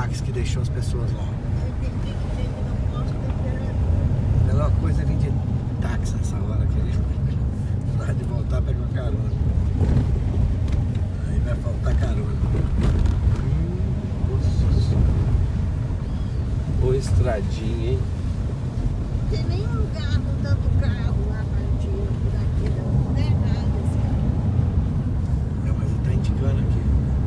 táxi que deixou as pessoas lá. Eu entendi que tem que não posso ter. A melhor coisa é vir de táxi nessa hora, querido. Na hora de voltar, pega uma carona. Aí vai faltar carona. Nossa. Ô estradinha, hein? Não tem nenhum lugar com tanto carro lá partindo por aqui, não é nada esse carro. Não, mas ele tá indicando aqui.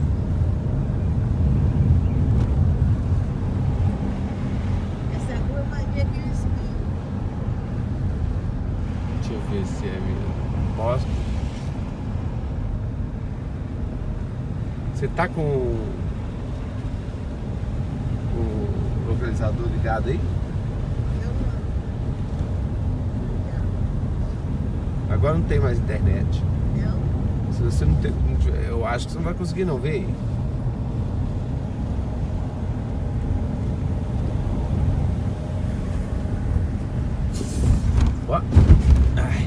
Essa rua vai ver aqueles espinhos. Deixa eu ver se é mesmo. Posso? Você tá com o localizador ligado aí? Eu não. Agora não tem mais internet. Eu. Se você não tem, eu acho que você não vai conseguir não ver aí. Ó. Ai.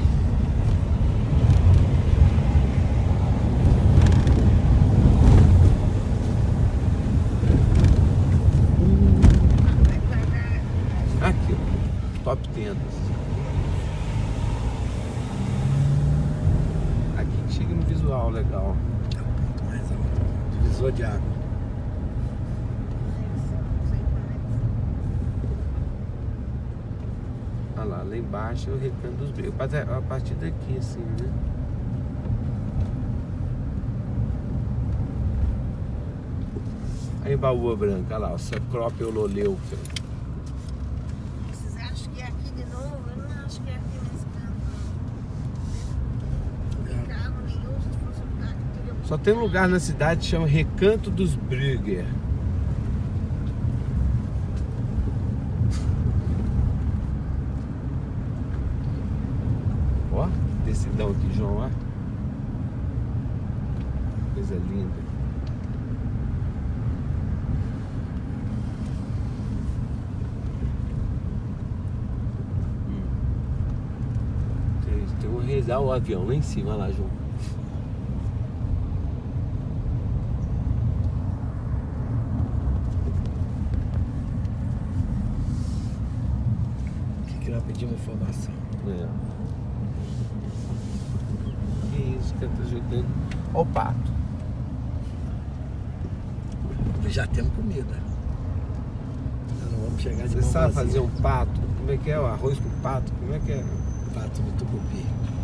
Vai pagar. Aqui, ó. Top Tendas. Aqui chega no visual legal. É o ponto mais alto. Divisor de água. Olha lá embaixo é o Recanto dos Brigos. A partir daqui, assim, né? Aí Baúa Branca, olha lá, o Cecrópio Ololeu. Vocês acham que é aqui de novo? Eu não acho que é aqui nesse canto, não. Não tem carro nenhum, se fosse um carro que teria... Só tem um lugar na cidade que chama Recanto dos Brigger. Ó, decidão aqui, João, ó. Coisa linda. Tem um rezar o avião lá em cima, olha lá, João. Que nós pedimos informação. É. Que isso que tá jogando? Ó o pato. Já temos comida. Nós não vamos chegar de Você mão sabe vazia. fazer um pato? Como é que é? O arroz com pato? Como é que é? Pato no tucupi.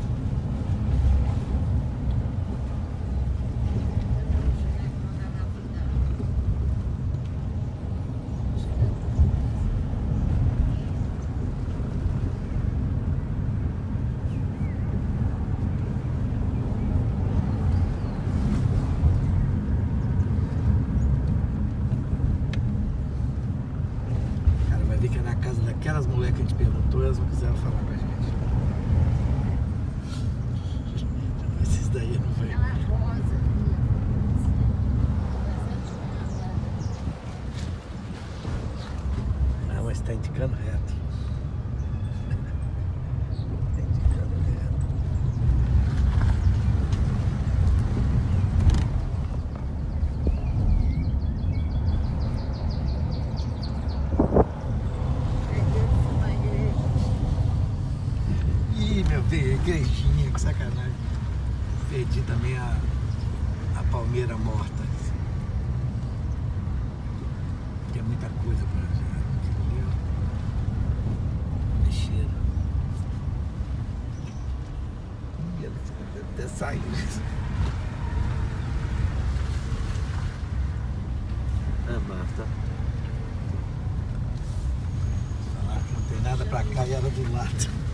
Cara, vai ver que é na casa daquelas mulheres que a gente perguntou, elas não quiseram falar com a gente. Esses daí não foi. Aquela rosa ali. Não, mas tá indicando reto. Tá indicando reto. Ih, meu Deus, igrejinha, que sacanagem. Perdi também a palmeira morta. Tem muita coisa pra ver. Aquilo ali, ó. Lixeira. Ih, ela deve até sair. Ah, Marta. Falar que não tem nada pra cá e era do lado.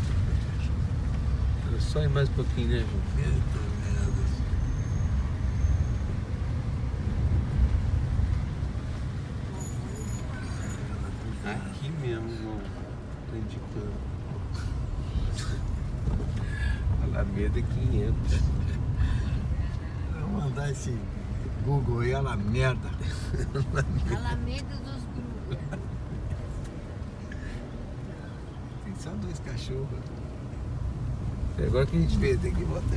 É só ir mais um pouquinho, né, João? Eita merda. Aqui mesmo, João. Tô indicando. Alameda 500. Vamos mandar esse Google aí, ela merda. Alameda dos Brugos. Tem só 2 cachorros. Agora que a gente vê. Tem que botar.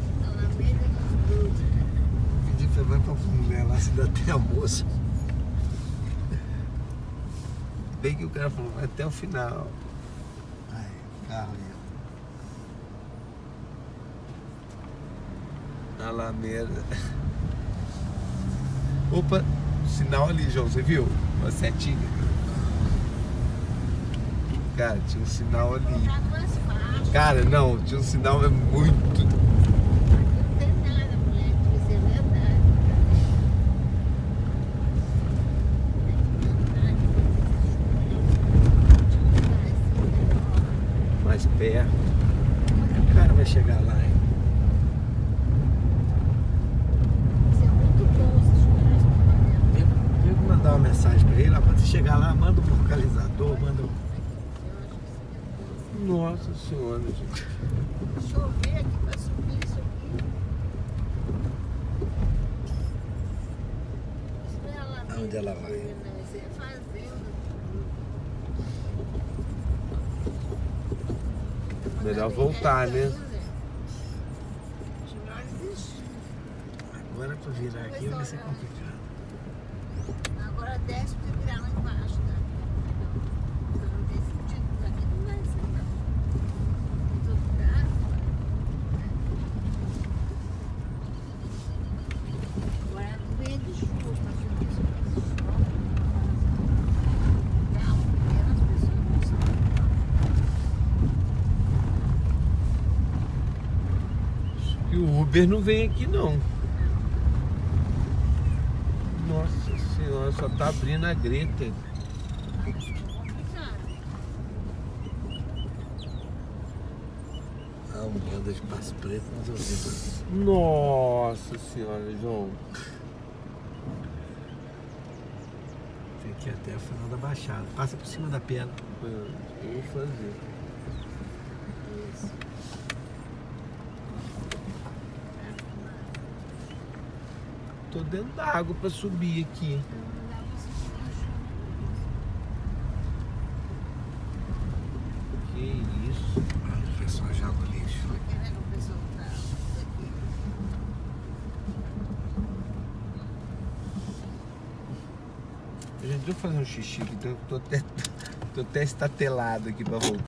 Alameda dos Brugos. Pedir pra vai pra mulher lá se ainda tem almoço. Bem que o cara falou, vai até o final. Aí, carro aí. Alameda. Opa, sinal ali, João, você viu? Uma setinha. Cara, tinha um sinal ali. Colocado mais fácil. Cara, não, tinha um sinal muito. Aqui não tem nada, mulher, que isso é verdade. Mais perto. O cara vai chegar lá, hein? Isso é muito bom, esses churrascos com panela. Eu vou mandar uma mensagem pra ele. Lá, quando você chegar lá, manda um localizador, manda um... Nossa senhora, gente. Deixa eu ver aqui pra subir isso aqui. Isso não é a Alameda. Aonde ela vai? Não, isso é fazenda. Melhor voltar, né? Agora pra virar aqui vai ser complicado. Agora desce pra virar lá embaixo, né? Não tem sentido. Aqui não vai ser, não. Em todo lugar. Agora é no meio de chuva, pra subir isso aqui. Calma, primeiro as pessoas não sabem. E o Uber não vem aqui não. Nossa senhora, só tá abrindo a greta. Ah, um bando de Passo Preto, mas eu vi. Nossa senhora, João. Tem que ir até o final da Baixada. Passa por cima da pedra. Eu vou fazer. Tô dentro da água pra subir aqui. Que isso? Ah, o pessoal joga o lixo. Gente, deixa eu fazer um xixi aqui, tô até estatelado aqui pra voltar.